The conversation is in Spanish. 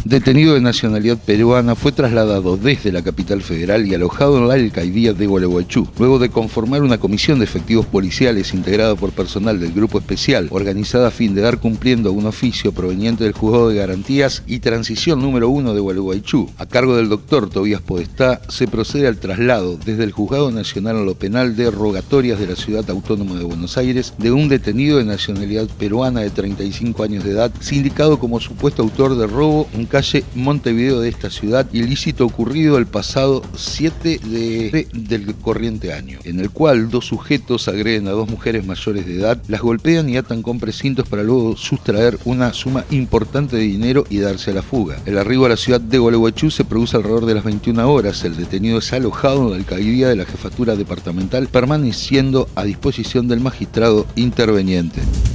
detenido de nacionalidad peruana, fue trasladado desde la capital federal y alojado en la alcaldía de Gualeguaychú, luego de conformar una comisión de efectivos policiales integrada por personal del Grupo Especial, organizada a fin de dar cumpliendo a un oficio proveniente del Juzgado de Garantías y Transición número 1 de Gualeguaychú. A cargo del doctor Tobías Podestá, se procede al traslado desde el Juzgado Nacional a lo Penal de Rogatorias de la Ciudad Autónoma de Buenos Aires de un detenido de nacionalidad peruana de 35 años de edad, sindicado como supuesto autor de robo en calle Montevideo de esta ciudad, ilícito ocurrido el pasado 7 del corriente año, en el cual dos sujetos agreden a dos mujeres mayores de edad, las golpean y atan con precintos para luego sustraer una suma importante de dinero y darse a la fuga. El arribo a la ciudad de Gualeguaychú se produce alrededor de las 21 horas. El detenido es alojado en la alcaldía de la jefatura departamental, permaneciendo a disposición del magistrado interveniente.